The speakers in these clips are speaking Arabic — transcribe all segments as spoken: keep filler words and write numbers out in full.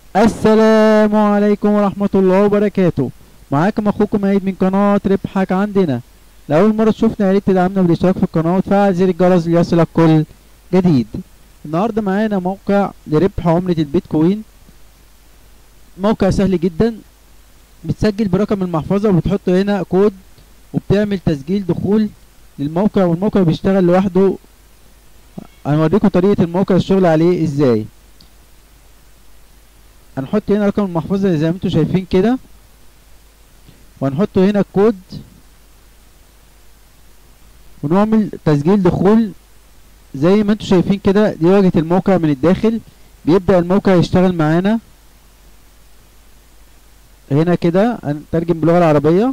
السلام عليكم ورحمة الله وبركاته. معاكم اخوكم عيد من قناة ربحك عندنا. لأول مرة تشوفنا ياريت تدعمنا بالاشتراك في القناة وتفعل زر الجرس ليصلك كل جديد. النهاردة معانا موقع لربح عملة البيتكوين. موقع سهل جدا، بتسجل برقم المحفظة وبتحط هنا كود وبتعمل تسجيل دخول للموقع، والموقع بيشتغل لوحده. هنوريكم طريقة الموقع الشغل عليه ازاي. هنحط هنا رقم المحفظة زي ما انتم شايفين كده، وهنحط هنا الكود ونعمل تسجيل دخول زي ما انتم شايفين كده. دي واجهة الموقع من الداخل. بيبدأ الموقع يشتغل معانا هنا كده. هنترجم باللغة العربية.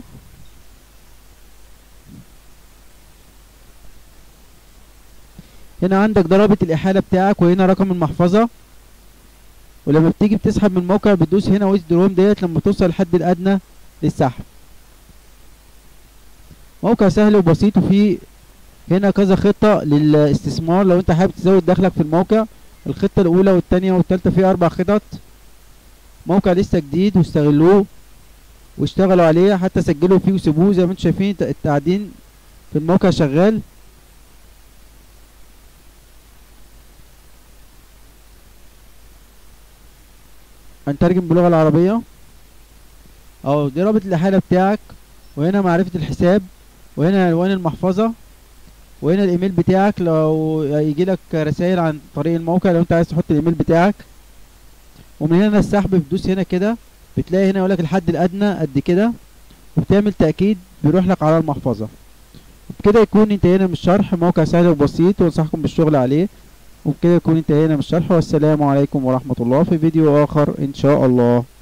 هنا عندك ده رابط الإحالة بتاعك، وهنا رقم المحفظة. ولما بتيجي بتسحب من الموقع بتدوس هنا ويزدروم ديت لما توصل الحد الأدنى للسحب. موقع سهل وبسيط، وفيه هنا كذا خطة للاستثمار لو انت حابب تزود دخلك في الموقع. الخطة الأولى والتانية والتالتة، فيه أربع خطط. موقع لسه جديد واستغلوه واشتغلوا عليه، حتى سجلوا فيه وسيبوه. زي ما انتم شايفين التعدين في الموقع شغال. هنترجم باللغة العربية. اهو دي رابط الإحالة بتاعك، وهنا معرفة الحساب، وهنا عنوان المحفظة، وهنا الايميل بتاعك لو يجيلك رسائل عن طريق الموقع لو انت عايز تحط الايميل بتاعك. ومن هنا السحب بتدوس هنا كده، بتلاقي هنا يقولك الحد الادنى قد كده، وبتعمل تأكيد بيروح لك على المحفظة. وبكده يكون انتهينا من الشرح. موقع سهل وبسيط وانصحكم بالشغل عليه. وبكده يكون انتهينا من الشرح، والسلام عليكم ورحمة الله في فيديو اخر ان شاء الله.